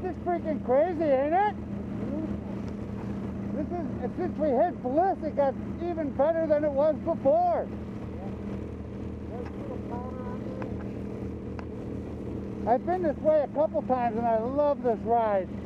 is freaking crazy, ain't it? Since we hit Bliss, it got even better than it was before. I've been this way a couple times and I love this ride.